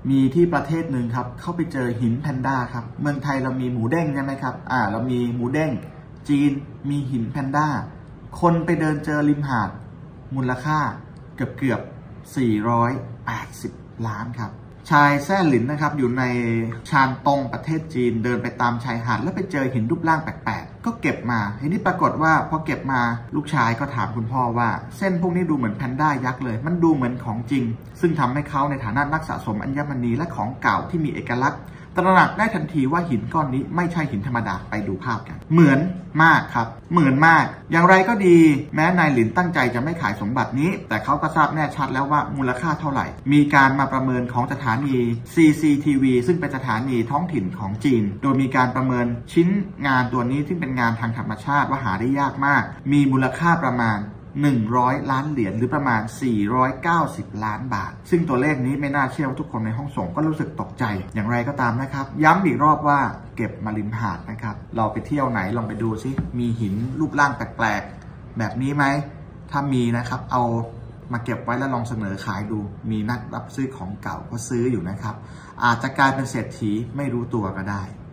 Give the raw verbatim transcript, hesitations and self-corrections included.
มีที่ประเทศหนึ่งครับเข้าไปเจอหินแพนด้าครับเมืองไทยเรามีหมูเด้งใช่ไหมครับอ่าเรามีหมูเด้งจีนมีหินแพนด้าคนไปเดินเจอริมหาดมูลค่าเกือบเกือบสี่ร้อยแปดสิบล้านครับชายแซ่หลินนะครับอยู่ในชานตงประเทศจีนเดินไปตามชายหาดแล้วไปเจอหินรูปร่างแปลกๆก็เก็บมาทีนี้ปรากฏว่าพอเก็บมาลูกชายก็ถามคุณพ่อว่าเส้นพวกนี้ดูเหมือนแพนด้ายักษ์เลยมันดูเหมือนของจริงซึ่งทำให้เขาในฐานะนักสะสมอัญมณีและของเก่าที่มีเอกลักษณ์ตระหนักได้ทันทีว่าหินก้อนนี้ไม่ใช่หินธรรมดาไปดูภาพกันเหมือนมากครับเหมือนมากอย่างไรก็ดีแม้นายหลินตั้งใจจะไม่ขายสมบัตินี้แต่เขาก็ทราบแน่ชัดแล้วว่ามูลค่าเท่าไหร่มีการมาประเมินของสถานี ซี ซี ที วี ซึ่งเป็นสถานีท้องถิ่นของจีนโดยมีการประเมินชิ้นงานตัวนี้ที่เป็นงานทางธรรมชาติว่าหาได้ยากมากมีมูลค่าประมาณหนึ่งร้อยล้านเหรียญหรือประมาณสี่ร้อยเก้าสิบล้านบาทซึ่งตัวเลขนี้ไม่น่าเชื่อว่าทุกคนในห้องส่งก็รู้สึกตกใจอย่างไรก็ตามนะครับย้ำอีกรอบว่าเก็บมาริมหาดนะครับเราไปเที่ยวไหนลองไปดูซิมีหินรูปร่างแปลกๆแบบนี้ไหมถ้ามีนะครับเอามาเก็บไว้แล้วลองเสนอขายดูมีนักรับซื้อของเก่าก็ซื้ออยู่นะครับอาจจะกลายเป็นเศรษฐีไม่รู้ตัวก็ได้